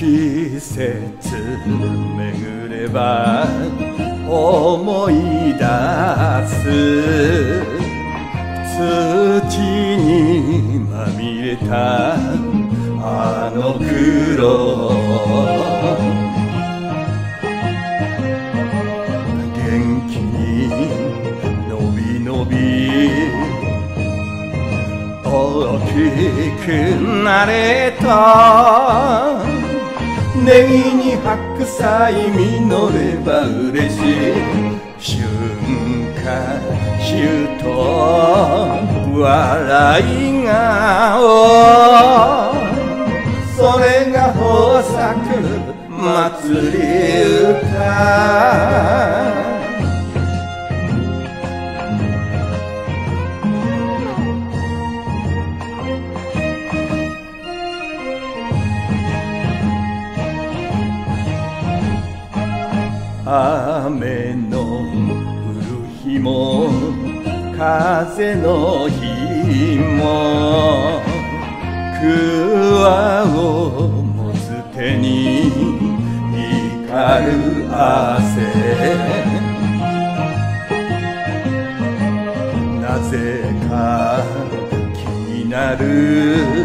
季節巡れば思い出す土にまみれたあの黒元気にのびのび大きくなれたネギに白菜実れば嬉しい春夏秋冬笑い顔それが豊作祭り歌雨の降る日も風の日も桑を持つ手に光る汗なぜか気になる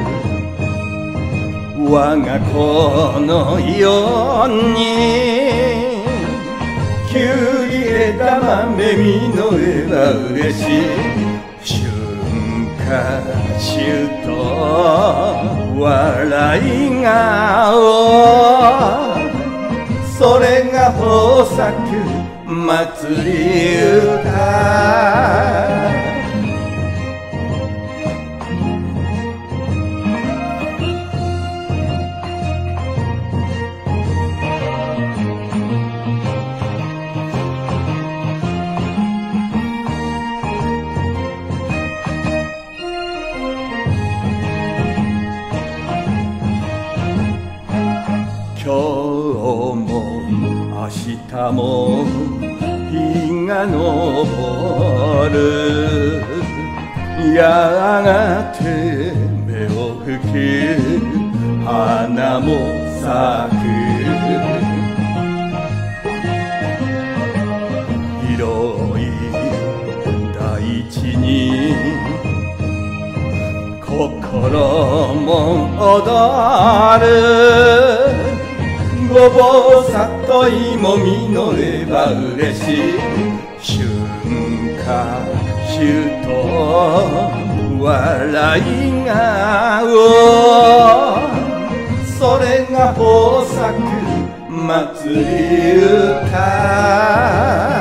我が子のようにきゅうり枝豆実れば嬉しい春夏秋冬笑い顔それが豊作祭り歌今日も明日も日が昇るやがて芽を吹き花も咲く広い大地に心も踊るごぼう里芋実れば嬉しい春夏秋冬笑い顔それが豊作祭り歌